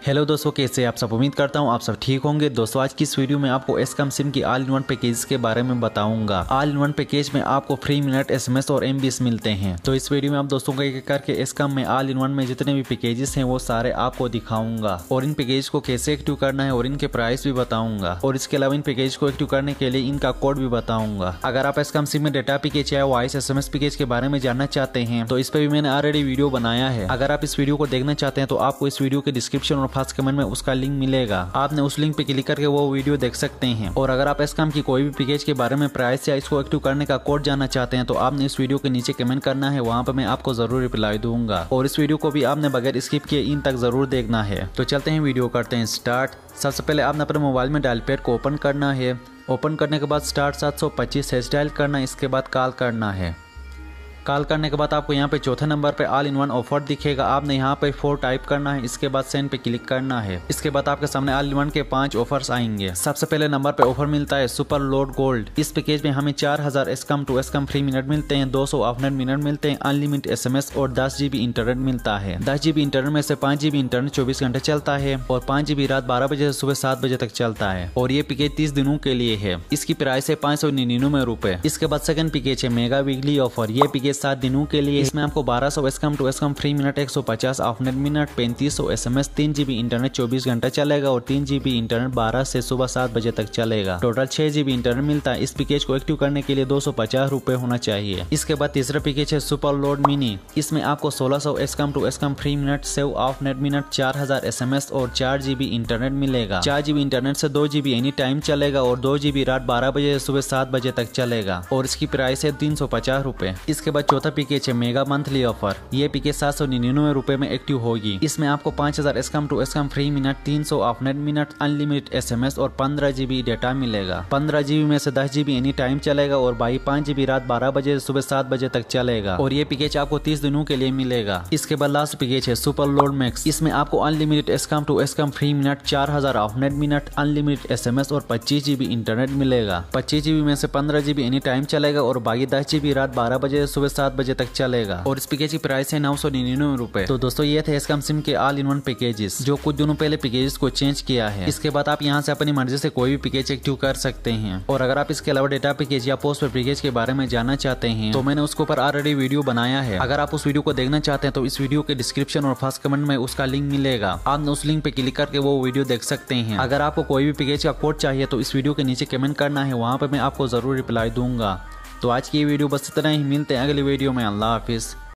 Hello दोस्तों, कैसे आप सब। उम्मीद करता हूँ आप सब ठीक होंगे। दोस्तों आज की इस वीडियो में आपको एसकॉम सिम की ऑल इन वन पैकेज के बारे में बताऊंगा। ऑल इन वन पैकेज में आपको फ्री मिनट, एसएमएस और एमबीएस मिलते हैं। तो इस वीडियो में आप दोस्तों को एक करके एसकॉम में ऑल इन वन में जितने भी पैकेजेस हैं वो सारे आपको दिखाऊंगा और इन पैकेज को कैसे एक्टिव करना है और इनके प्राइस भी बताऊंगा और इसके अलावा इन पैकेज को एक्टिव करने के लिए इनका कोड भी बताऊंगा। अगर आप एसकॉम सिम में डेटा पैकेज या वॉइस एसएमएस पैकेज के बारे में जानना चाहते हैं तो इस पर भी मैंने ऑलरेडी वीडियो बनाया है। अगर आप इस वीडियो को देखना चाहते हैं तो आपको इस वीडियो के डिस्क्रिप्शन और फर्स्ट कमेंट में उसका लिंक मिलेगा। आपने उस लिंक पे क्लिक करके वो वीडियो देख सकते हैं। और अगर आप एसकॉम की कोई भी पैकेज के बारे में प्राइस या इसको एक्टिव करने का कोड जानना चाहते हैं तो आपने इस वीडियो के नीचे कमेंट करना है, वहाँ पे मैं आपको जरूर रिप्लाई दूंगा। और इस वीडियो को भी आपने बगैर स्किप किए इन तक जरूर देखना है। तो चलते हैं, वीडियो करते हैं स्टार्ट। सबसे पहले आपने अपने मोबाइल में डायल पैड को ओपन करना है। ओपन करने के बाद स्टार्ट 725 हैश डायल करना है। इसके बाद कॉल करना है। कॉल करने के बाद आपको यहाँ पे चौथे नंबर पे ऑल इन वन ऑफर दिखेगा। आपने यहाँ पे 4 टाइप करना है। इसके बाद सेंड पे क्लिक करना है। इसके बाद आपके सामने ऑल इन वन के 5 ऑफर्स आएंगे। सबसे पहले नंबर पे ऑफर मिलता है सुपर लोड गोल्ड। इस पैकेज में हमें 4000 SCOM to SCOM free minute मिलते हैं, 200 ऑफनेट मिनट मिलते हैं, अनलिमिटेड एसएमएस और 10 GB इंटरनेट मिलता है। 10 GB इंटरनेट में से 5 GB इंटरनेट 24 घंटे चलता है और 5 GB रात 12 बजे से सुबह 7 बजे तक चलता है। और ये पैकेज 30 दिनों के लिए है। इसकी प्राइस है 599 रुपए। इसके बाद सेकंड पैकेज है मेगा वीकली ऑफर। ये पैकेज 7 दिनों के लिए। इसमें आपको 1200 SCOM to SCOM free minute, 150 offnet minute, 3500 SMS, 3 GB internet 24 घंटा चलेगा और 3 GB इंटरनेट 12 से सुबह 7 बजे तक चलेगा। टोटल 6 GB इंटरनेट मिलता है। इस पैकेज को एक्टिव करने के लिए 250 रुपए होना चाहिए। इसके बाद तीसरा पैकेज है सुपर लोड मिनी। इसमें आपको 1600 SCOM to SCOM free minute, सेव ऑफनेट मिनट, 4000 एसएमएस और 4 GB इंटरनेट मिलेगा। 4 GB इंटरनेट से 2 GB एनी टाइम चलेगा और 2 GB रात 12 बजे से सुबह 7 बजे तक चलेगा और इसकी प्राइस है 350 रुपए। इसके बाद चौथा पैकेज है मेगा मंथली ऑफर। ये पैकेज 799 रुपए में एक्टिव होगी। इसमें आपको 5000 SCOM to SCOM free minute, 300 offnet minute, unlimited SMS और 15 GB डेटा मिलेगा। 15 GB में से 10 GB एनी टाइम चलेगा और बाकी 5 GB रात 12 बजे से सुबह 7 बजे तक चलेगा और ये पैकेज आपको 30 दिनों के लिए मिलेगा। इसके बाद लास्ट पैकेज है सुपर लोड मैक्स। इसमें आपको unlimited SCOM to SCOM free minute, 4000 offnet minute, unlimited SMS और 25 GB इंटरनेट मिलेगा। 25 GB में से 15 GB एनी टाइम चलेगा और बाकी 10 GB रात 12 बजे से सुबह 7 बजे तक चलेगा और इस पैकेज की प्राइस है 999 रुपए। तो दोस्तों ये थे एसकॉम सिम के ऑल इन वन पैकेजेस जो कुछ दिनों पहले पैकेजेस को चेंज किया है। इसके बाद आप यहाँ से अपनी मर्जी से कोई भी पैकेज एक्टिव कर सकते हैं। और अगर आप इसके अलावा डेटा पैकेज या पोस्ट पैकेज के बारे में जानना चाहते हैं तो मैंने उसके ऊपर ऑलरेडी वीडियो बनाया है। अगर आप उस वीडियो को देखना चाहते हैं तो इस वीडियो के डिस्क्रिप्शन और फर्स्ट कमेंट में उसका लिंक मिलेगा। आप उस लिंक पे क्लिक करके वो वीडियो देख सकते हैं। अगर आपको कोई भी पैकेज का कोड चाहिए तो इस वीडियो के नीचे कमेंट करना है, वहाँ पे मैं आपको जरूर रिप्लाई दूंगा। तो आज की वीडियो बस इतना ही। मिलते हैं अगली वीडियो में। अल्लाह हाफिज।